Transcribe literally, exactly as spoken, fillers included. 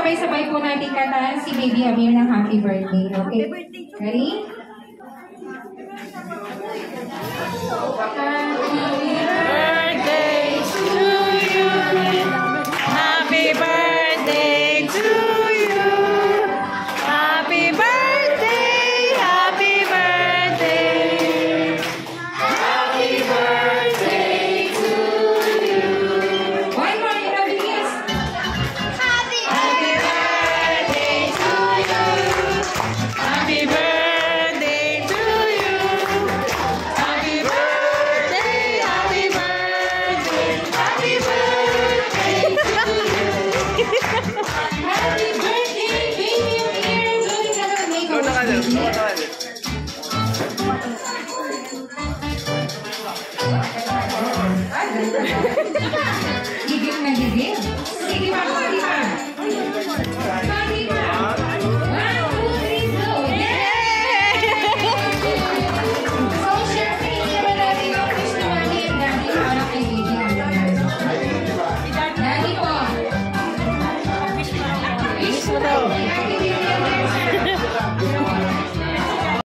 sabay-sabay po natin kantahan si Baby Amir ng happy birthday. Okay? Ready? Happy birthday to you. Happy birthday, happy birthday. Happy birthday to you. One more, you know, begins. Happy birthday to you. Happy birthday to you. Happy birthday, happy birthday, happy birthday to you. Happy birthday, Baby Amir. Going to the makeover. Gigil na gigil. Sige pa, sige pa. Sige pa. One, two, three, go. Yay! So, syempre, hindi naman natin yung wish ni Mami and Daddy para kay Baby Amir. Daddy po. Wish mo daw. Happy Baby Amir.